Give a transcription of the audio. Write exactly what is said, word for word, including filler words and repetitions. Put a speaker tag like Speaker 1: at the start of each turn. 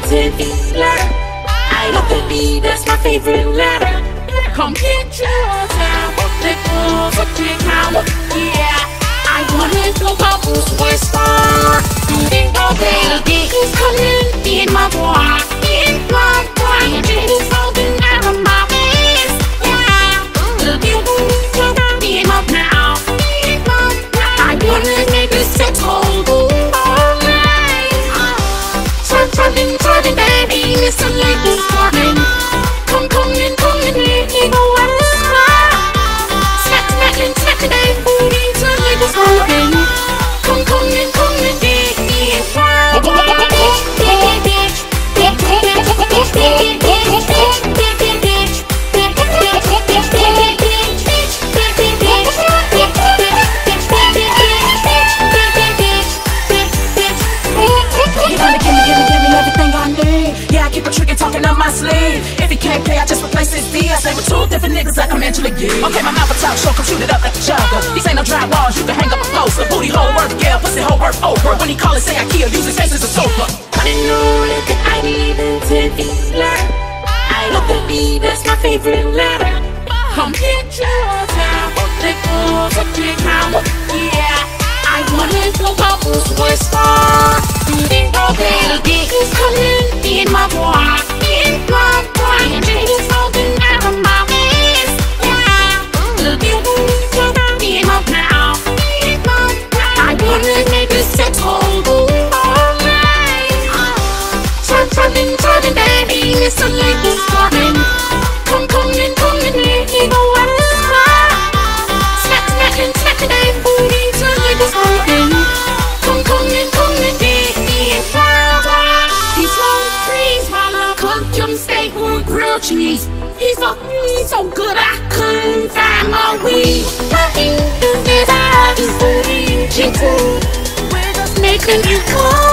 Speaker 1: to the letter. I love the B, that's my favorite letter. Come get yours now, let go, put your power, yeah. I wanna go bubbles with Star. Oh baby, he's coming in my boy, in my boy. He's holding out of my waist, yeah. Look you to be in my now, in my now. I wanna make this sex hold all night. Turn, turning, turning, baby, it's a late this morning. Come, come in, come in, you know what it's like. Smack, smack, and smack the damn booty till it was broken. Come, come in, come in, baby, it's fine. You gonna give me, give me, give me everything I need. Yeah, I keep a trick and talking up my sleeve. If he can't play, I just replace his D. I stay with two different niggas like I'm Angela Yee. Okay, my mouth a talk show, come shoot it up like a Chungha. These ain't no dry walls, you can hang up a poster. Booty hole worth, yeah, pussy hole worth over. When he call it, say I kill, use his face as a sofa. I didn't know that I needed to be letter. I love the B, that's my favorite letter. Come get yours now, let go, put your power, yeah. I wanna go bubbles with Star. Oh baby, he's coming in my boy, in my boy. He's holding out of my waist, yeah. Look you to be in my now, in my now. I wanna make this sex hold all night. Turn, turning, turning, baby, it's a late this morning. Come, come in, come in, you know what it's like. Smack, smack, and smack the damn booty till it was broken. Come, come in, come in, baby, it's fine. He's so freeze while I cook him steak with grilled cheese. He's so, he's so good I couldn't find my weed. Nothing to this, I just believe you too. We're just making you cool.